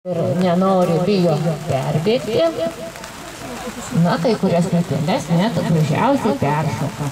ir nenori, bijo perbėgti, na, kai kurias rungtynes net gražiausiai peršoka.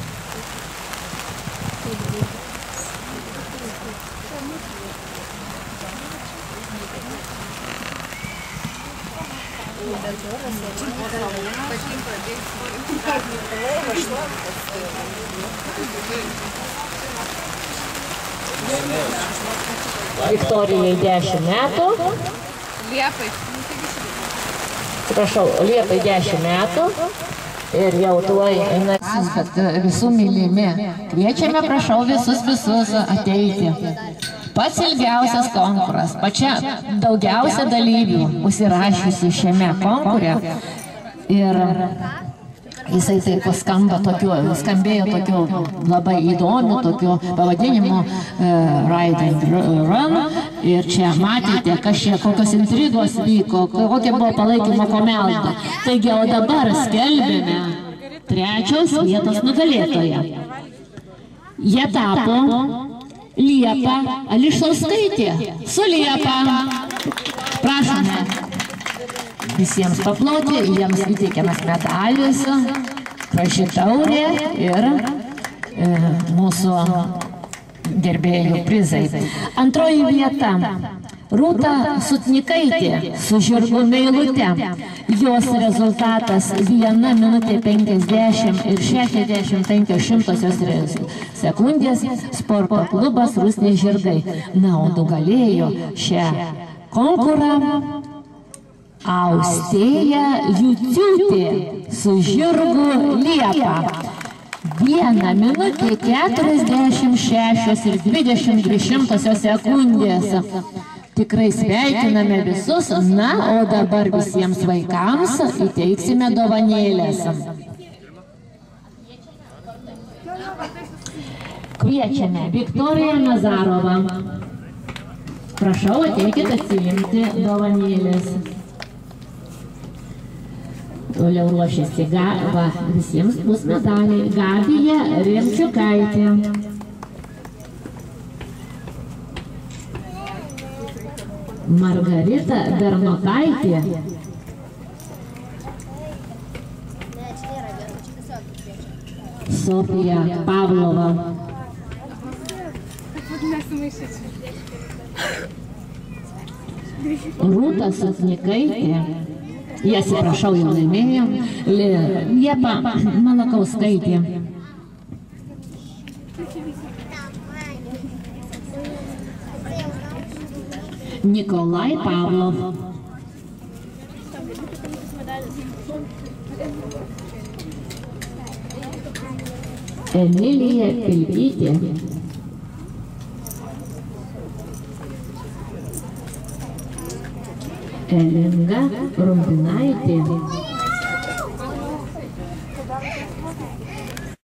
Viktorijai 10 metų. Liepai. Prašau, Liepai 10 metų. Ir jau tuoj kad visų mylimi. Kviečiame, prašau, visus ateiti. Pats ilgiausias konkursas, pačia daugiausia dalyvių užsirašysiu šiame konkure. Ir jisai taip skambėjo tokiu labai įdomiu, tokiu pavadinimu Ride and Run. Ir čia matėte, kokios intrigos vyko, kokia buvo palaikymo komelda. Taigi, o dabar skelbėme 3. vietos nugalėtoją. Jie tapo Liepa Ališauskaitė. Su Liepa. Prašome visiems paploti, jiems įteikiamas medalis, graži taurė ir mūsų gerbėjų prizai. Antroji vieta Rūta Sutnikaitė su žirgu Meilute. Jos rezultatas 1 minutė 50 ir 65 sekundės. Sporto klubas Rusnės žirgai. Na, o nugalėjo šią konkurą Austėja Juciūtė su žirgu Liepa. 1 minutė 46 ir 22 sekundės. Tikrai sveikiname visus, na, o dabar visiems vaikams įteiksime dovanėlės. Kviečiame Viktoriją Nazarovą. Prašau, ateikit atsiimti dovanėlės. Toliau ruošiasi visiems bus medaliai. Gabija Remčiukaitė. Margarita Bernotaitė. Sofija Pavlova. Rūta Sutnikaitė. Jas, prašau, jau laimėjo. Liepa Malakauskaitė. Nikolai Pavlov. Emilija Pilvytė. Elinga Rumbinaitė.